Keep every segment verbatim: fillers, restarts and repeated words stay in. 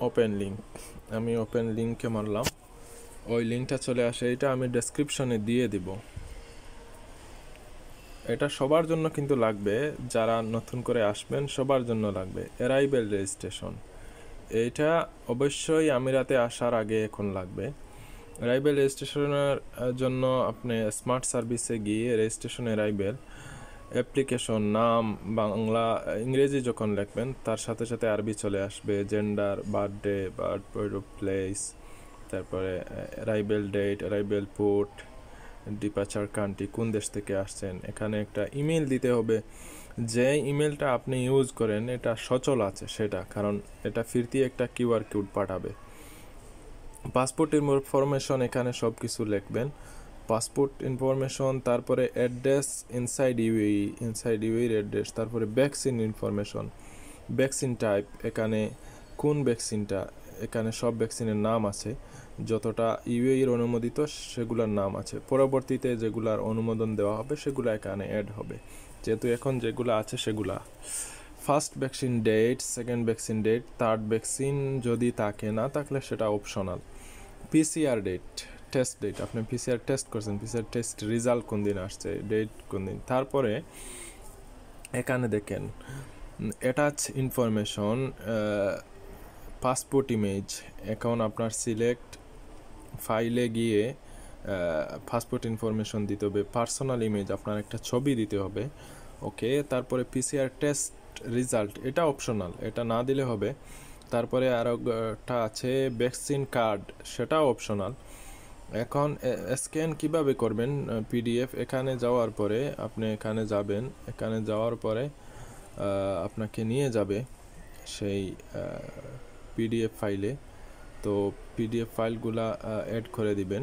Open link, আমি open লিঙ্কে মারলাম, ওই লিঙ্কটা চলে আসে। এটা আমি ডেসক্রিপশনে দিয়ে দিব। এটা সবার জন্য কিন্তু লাগবে, যারা নতুন করে আসবেন সবার জন্য লাগবে। অ্যারাইভেল রেজিস্ট্রেশন, এইটা অবশ্যই আমিরাতে আসার আগে এখন লাগবে। অ্যারাইভেল রেজিস্ট্রেশনের জন্য আপনি স্মার্ট সার্ভিসে গিয়ে রেজিস্ট্রেশন অ্যারাইভেল অ্যাপ্লিকেশন নাম বাংলা ইংরেজি যখন লিখবেন তার সাথে সাথে আরবি চলে আসবে, জেন্ডার, বার্থডে, বার্থ প্লেস, তারপরে arrival date, arrival port, departure country, কোন দেশ থেকে আসছেন। এখানে একটা ইমেল দিতে হবে, যে ইমেলটা আপনি ইউজ করেন এটা সচল আছে সেটা, কারণ এটা ফিরতি একটা কিউআর কোড পাঠাবে। পাসপোর্ট ইনফরমেশন এখানে সব কিছু লিখবেন, পাসপোর্ট ইনফরমেশন, তারপরে অ্যাড্রেস ইনসাইড ইউএই, ইনসাইড ইউএইর অ্যাড্রেস, তারপরে ভ্যাকসিন ইনফরমেশন, ভ্যাকসিন টাইপ, এখানে কোন ভ্যাকসিনটা, এখানে সব ভ্যাকসিনের নাম আছে, যতটা ইউএইর অনুমোদিত সেগুলোর নাম আছে। পরবর্তীতে যেগুলার অনুমোদন দেওয়া হবে সেগুলো এখানে অ্যাড হবে, যেহেতু এখন যেগুলো আছে সেগুলা। First vaccine date, second vaccine date, third vaccine যদি থাকে, না থাকলে সেটা optional. PCR date, test date, আপনি পিসিআর টেস্ট করছেন, পিসিআর টেস্ট রেজাল্ট কোন দিন আসছে, ডেট কোন দিন। তারপরে এখানে দেখেন অ্যাটাচ ইনফরমেশন, পাসপোর্ট ইমেজ, এখন আপনার সিলেক্ট ফাইলে গিয়ে পাসপোর্ট ইনফরমেশন দিতে হবে, পার্সোনাল ইমেজ, আপনার একটা ছবি দিতে হবে, ওকে। তারপরে পিসিআর টেস্ট রেজাল্ট, এটা অপশনাল, এটা না দিলে হবে। তারপরে আরেকটা আছে ভ্যাকসিন কার্ড, সেটাও অপশনাল। এখন স্ক্যান কিভাবে করবেন পিডিএফ, এখানে যাওয়ার পরে আপনি এখানে যাবেন, এখানে যাওয়ার পরে আপনাকে নিয়ে যাবে সেই পিডিএফ ফাইলে, তো পিডিএফ ফাইলগুলা অ্যাড করে দিবেন।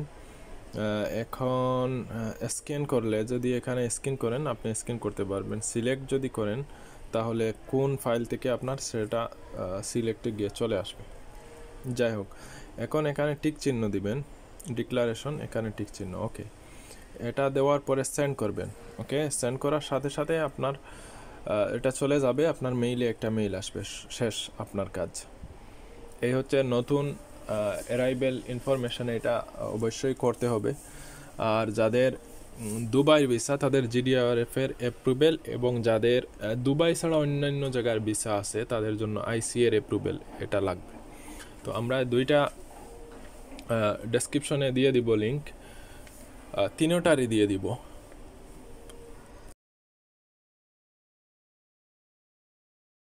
এখন স্ক্যান করলে, যদি এখানে স্ক্যান করেন আপনি স্ক্যান করতে পারবেন, সিলেক্ট যদি করেন তাহলে কোন ফাইল থেকে আপনার সেটা সিলেক্টে গিয়ে চলে আসবে। যাই হোক, এখন এখানে টিক চিহ্ন দিবেন, ডিক্লারেশন, এখানে টিক চিহ্ন, ওকে। এটা দেওয়ার পরে সেন্ড করবেন, ওকে। সেন্ড করার সাথে সাথে আপনার এটা চলে যাবে আপনার মেইলে, একটা মেইল আসবে, শেষ আপনার কাজ। এই হচ্ছে নতুন অ্যারাইভেল ইনফরমেশন, এটা অবশ্যই করতে হবে। আর যাদের দুবাই ভিসা তাদের জিডিআরএফ এর অ্যাপ্রুভেল, এবং যাদের দুবাই ছাড়া অন্যান্য জায়গার ভিসা আছে তাদের জন্য আইসি এর অ্যাপ্রুভেল, এটা লাগবে। তো আমরা দুইটা ডেসক্রিপশনে দিয়ে দিব লিঙ্ক, তিনোটারই দিয়ে দিব।